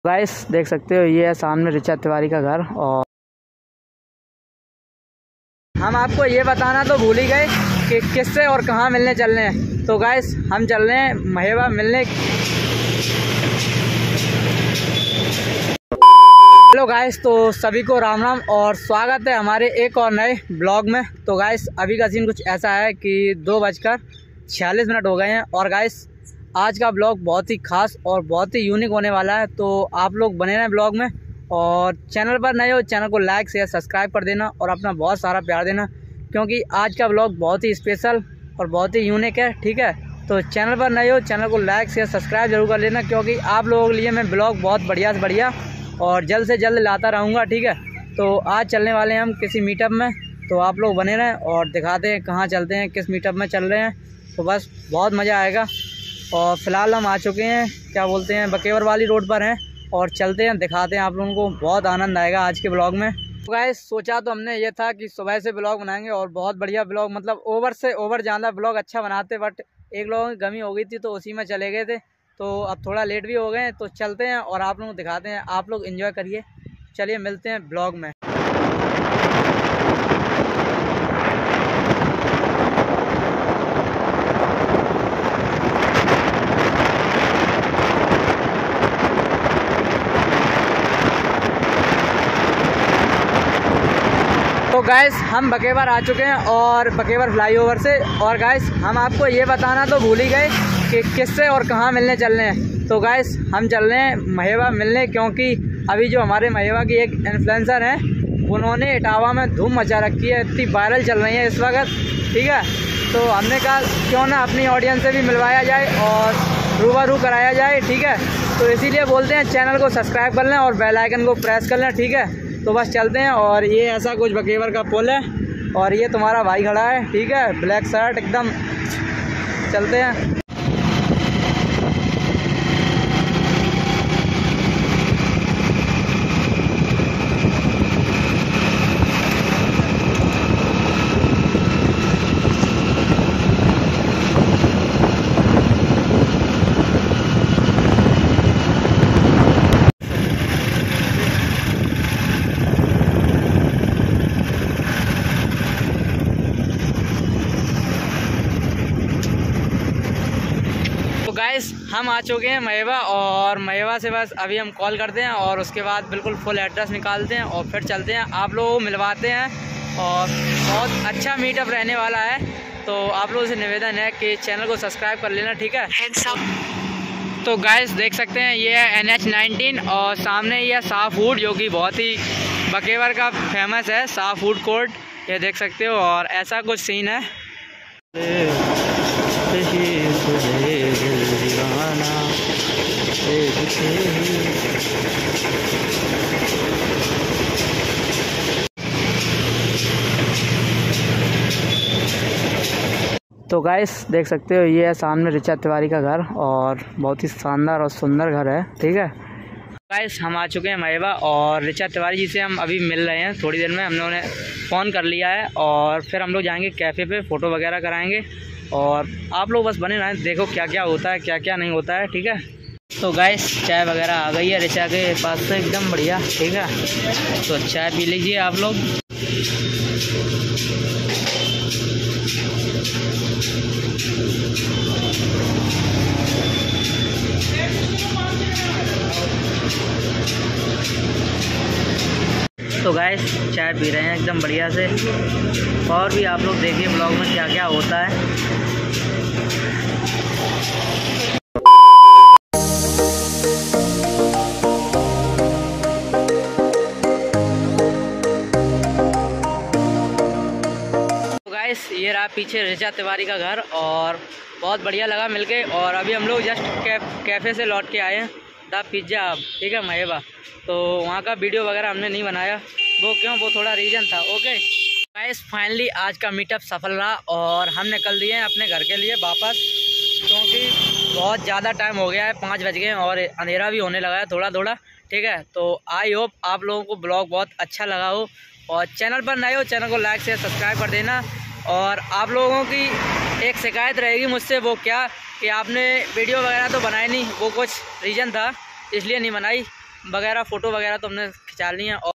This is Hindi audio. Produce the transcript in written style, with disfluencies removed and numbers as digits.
गाइस देख सकते हो ये है सामने ऋचा तिवारी का घर। और हम आपको ये बताना तो भूल ही गए कि किससे और कहाँ मिलने चल रहे हैं। तो गाइस हम चल रहे हैं महेवा मिलने। हेलो गाइस, तो सभी को राम राम और स्वागत है हमारे एक और नए ब्लॉग में। तो गाइस अभी का सीन कुछ ऐसा है कि 2:46 हो गए हैं और गाइस आज का ब्लॉग बहुत ही खास और बहुत ही यूनिक होने वाला है। तो आप लोग बने रहें ब्लॉग में और चैनल पर नए हो चैनल को लाइक शेयर सब्सक्राइब कर देना और अपना बहुत सारा प्यार देना, क्योंकि आज का ब्लॉग बहुत ही स्पेशल और बहुत ही यूनिक है। ठीक है, तो चैनल पर नए हो चैनल को लाइक शेयर सब्सक्राइब जरूर कर लेना, क्योंकि आप लोगों के लिए मैं ब्लॉग बहुत बढ़िया से बढ़िया और जल्द से जल्द लाता रहूँगा। ठीक है, तो आज चलने वाले हैं हम किसी मीटअप में, तो आप लोग बने रहें और दिखाते हैं कहाँ चलते हैं, किस मीटअप में चल रहे हैं। तो बस बहुत मज़ा आएगा। और फ़िलहाल हम आ चुके हैं क्या बोलते हैं बकेवर वाली रोड पर हैं और चलते हैं दिखाते हैं आप लोगों को, बहुत आनंद आएगा आज के ब्लॉग में। तो गाइस सोचा तो हमने ये था कि सुबह से ब्लॉग बनाएंगे और बहुत बढ़िया ब्लॉग, मतलब ओवर से ओवर ज़्यादा ब्लॉग अच्छा बनाते, बट एक लोगों की कमी हो गई थी तो उसी में चले गए थे। तो अब थोड़ा लेट भी हो गए, तो चलते हैं और आप लोगों को दिखाते हैं। आप लोग एंजॉय करिए, चलिए मिलते हैं ब्लॉग में। तो गाइस हम बकेवर आ चुके हैं और बकेवर फ्लाईओवर से। और गाइस हम आपको ये बताना तो भूल ही गए कि किससे और कहाँ मिलने चल रहे हैं। तो गाइस हम चल रहे हैं महेवा मिलने, क्योंकि अभी जो हमारे महेवा की एक इन्फ्लुएंसर हैं उन्होंने इटावा में धूम मचा रखी है, इतनी वायरल चल रही है इस वक्त। ठीक है, तो हमने कहा क्यों ना अपनी ऑडियंस से भी मिलवाया जाए और रूबरू कराया जाए। ठीक है, तो इसीलिए बोलते हैं चैनल को सब्सक्राइब कर लें और बेल आइकन को प्रेस कर लें। ठीक है, तो बस चलते हैं। और ये ऐसा कुछ बकेवर का पुल है और ये तुम्हारा भाई खड़ा है, ठीक है, ब्लैक शर्ट एकदम। चलते हैं। गाइस हम आ चुके हैं महेवा और महेवा से बस अभी हम कॉल करते हैं और उसके बाद बिल्कुल फुल एड्रेस निकालते हैं और फिर चलते हैं, आप लोगों को मिलवाते हैं। और बहुत अच्छा मीटअप रहने वाला है, तो आप लोगों से निवेदन है कि चैनल को सब्सक्राइब कर लेना। ठीक है, तो गाइस देख सकते हैं ये है NH-19 और सामने ये शाह फूड, जो कि बहुत ही बकेवर का फेमस है, शाह फूड कोर्ट, ये देख सकते हो। और ऐसा कुछ सीन है। तो गाइस देख सकते हो ये है सामने ऋचा तिवारी का घर और बहुत ही शानदार और सुंदर घर है। ठीक है गाइस हम आ चुके हैं महेवा और ऋचा तिवारी जी से हम अभी मिल रहे हैं। थोड़ी देर में हम लोगों ने फ़ोन कर लिया है और फिर हम लोग जाएंगे कैफ़े पे, फ़ोटो वगैरह कराएंगे और आप लोग बस बने रहें, देखो क्या क्या होता है क्या क्या नहीं होता है। ठीक है, तो गाइस चाय वगैरह आ गई है ऋचा के पास से एकदम बढ़िया। ठीक है, तो चाय पी लीजिए आप लोग। तो गाइस चाय पी रहे हैं एकदम बढ़िया से, और भी आप लोग देखिए ब्लॉग में क्या क्या होता है। तो गाइस ये रहा पीछे ऋचा तिवारी का घर और बहुत बढ़िया लगा मिलके। और अभी हम लोग जस्ट कैफ़े से लौट के आए हैं, द पिज़्ज़ा हब। ठीक है महेवा, तो वहाँ का वीडियो वगैरह हमने नहीं बनाया, वो थोड़ा रीज़न था। ओके गाइस फाइनली आज का मीटअप सफल रहा और हम निकल दिए हैं अपने घर के लिए वापस, क्योंकि बहुत ज़्यादा टाइम हो गया है, 5 बज गए हैं और अंधेरा भी होने लगा है थोड़ा थोड़ा। ठीक है, तो आई होप आप लोगों को ब्लॉग बहुत अच्छा लगा हो और चैनल पर नए हो चैनल को लाइक शेयर सब्सक्राइब कर देना। और आप लोगों की एक शिकायत रहेगी मुझसे, वो क्या कि आपने वीडियो वगैरह तो बनाई नहीं, वो कुछ रीज़न था इसलिए नहीं बनाई। वगैरह फ़ोटो वगैरह तो हमने खिंचा ली हैं।